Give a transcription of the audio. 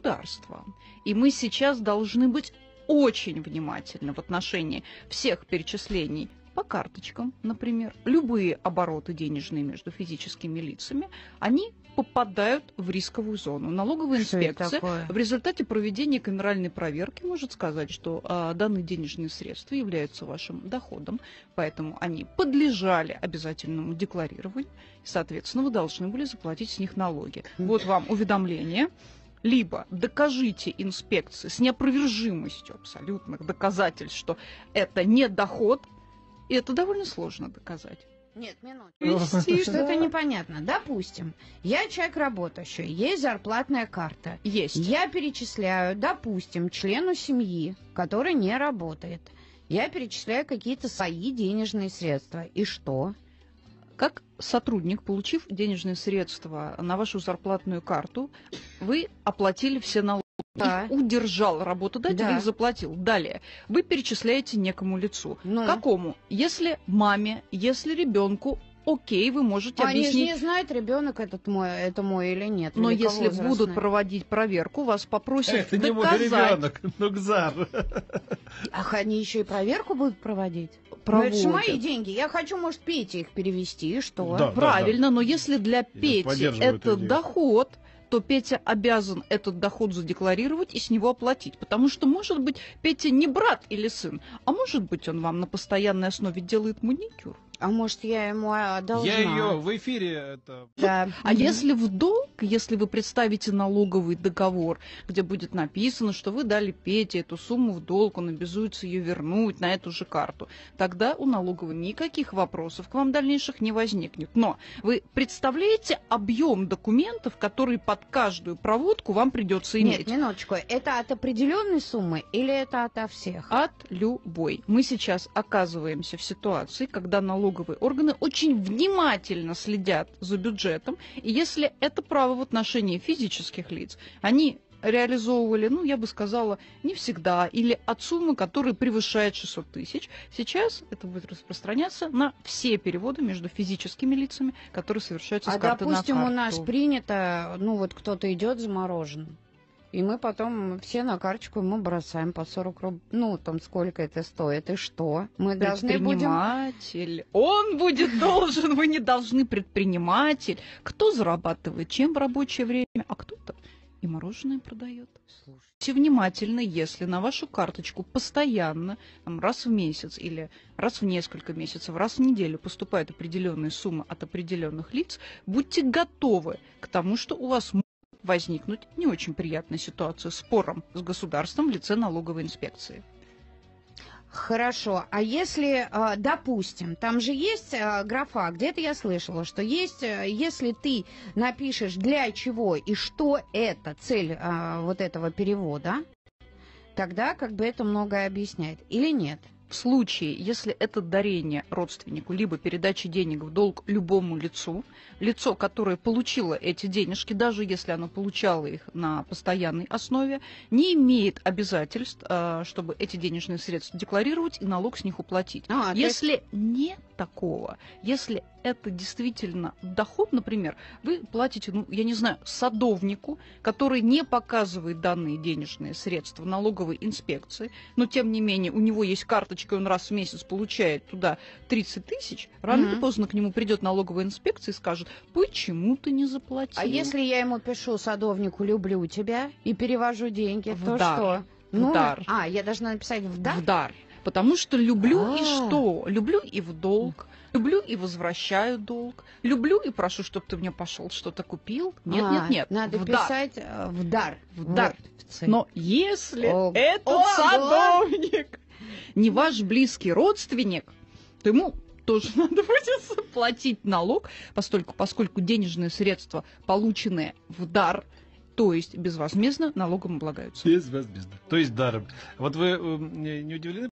государства. И мы сейчас должны быть очень внимательны в отношении всех перечислений по карточкам, например. Любые обороты денежные между физическими лицами, они попадают в рисковую зону. Налоговая инспекция в результате проведения камеральной проверки может сказать, что данные денежные средства являются вашим доходом, поэтому они подлежали обязательному декларированию, и, соответственно, вы должны были заплатить с них налоги. Вот вам уведомление. Либо докажите инспекции с неопровержимостью абсолютных доказательств, что это не доход, и это довольно сложно доказать. Нет, минутку. Что-то непонятно. Допустим, я человек работающий, есть зарплатная карта. Есть. Я перечисляю, допустим, члену семьи, который не работает. Я перечисляю какие-то свои денежные средства. И что? Как сотрудник, получив денежные средства на вашу зарплатную карту, вы оплатили все налоги. Да. Их удержал работодатель, Да. их заплатил. Далее вы перечисляете некому лицу. Ну. Какому? Если маме, если ребенку, окей, вы можете Они объяснить. же не знают, ребенок это мой или нет. Но если великовозрастный. будут проводить проверку, вас попросят Это не мой доказать. ребенок, Нукзар. Ах, они еще и проверку будут проводить? Проводят. Ну, это же мои деньги. Я хочу, может, Пете их перевести, и что? Да. Правильно, но если для Пети поддерживаю эту это идею. доход, то Петя обязан этот доход задекларировать и с него оплатить. Потому что, может быть, Петя не брат или сын, а может быть, он вам на постоянной основе делает маникюр. А может, я ему должна? Я ее в эфире это. Да. А если в долг, если вы представите налоговый договор, где будет написано, что вы дали Пете эту сумму в долг, он обязуется ее вернуть на эту же карту, тогда у налоговой никаких вопросов к вам дальнейших не возникнет. Но вы представляете объем документов, которые под каждую проводку вам придется иметь? Нет, минуточку. Это от определенной суммы или это ото всех? От любой. Мы сейчас оказываемся в ситуации, когда налоговые органы очень внимательно следят за бюджетом, и если это право в отношении физических лиц, они реализовывали, ну, я бы сказала, не всегда, или от суммы, которая превышает 600 тысяч, сейчас это будет распространяться на все переводы между физическими лицами, которые совершаются с карты на карту. Допустим, у нас принято, ну, вот кто-то идет за мороженым, и мы потом все на карточку ему бросаем по 40 рублей. Ну, там сколько это стоит, и что? Мы должны будем... Предприниматель. Он будет должен, вы не должны, предприниматель. Кто зарабатывает чем в рабочее время, а кто-то и мороженое продает. Слушайте внимательно, если на вашу карточку постоянно, там, раз в месяц или раз в несколько месяцев, раз в неделю поступают определенные суммы от определенных лиц, будьте готовы к тому, что у вас возникнуть не очень приятная ситуация с спором с государством в лице налоговой инспекции. Хорошо, а если, допустим, там же есть графа, где-то я слышала, что есть, если ты напишешь для чего и что это цель вот этого перевода, тогда как бы это многое объясняет, или нет? В случае, если это дарение родственнику, либо передача денег в долг любому лицу, лицо, которое получило эти денежки, даже если оно получало их на постоянной основе, не имеет обязательств, чтобы эти денежные средства декларировать и налог с них уплатить. Если нет такого, если это действительно доход, например, вы платите, ну, я не знаю, садовнику, который не показывает данные денежные средства налоговой инспекции, но тем не менее у него есть карточка, и он раз в месяц получает туда 30 тысяч, рано или поздно к нему придет налоговая инспекция и скажет, почему ты не заплатил? А если я ему пишу садовнику «люблю тебя» и перевожу деньги, в то дар. что? В дар. Я должна написать «в дар»? В дар. Потому что люблю и что? Люблю и в долг. Люблю и возвращаю долг. Люблю и прошу, чтобы ты мне пошел что-то купил. Нет. Надо писать в дар. В дар. Вот. Но если этот садовник не ваш близкий родственник, то ему тоже надо будет платить налог, поскольку денежные средства, полученные в дар, то есть безвозмездно, налогом облагаются. Безвозмездно. То есть даром. Вот вы не удивлены?